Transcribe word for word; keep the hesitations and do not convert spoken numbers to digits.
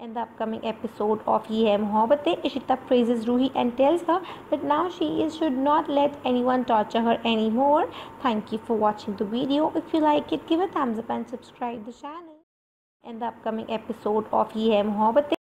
In the upcoming episode of Ye Hai Mohabbatein, Ishita praises Ruhi and tells her that now she is, should not let anyone torture her anymore. Thank you for watching the video. If you like it, give a thumbs up and subscribe the channel. In the upcoming episode of Ye Hai Mohabbatein,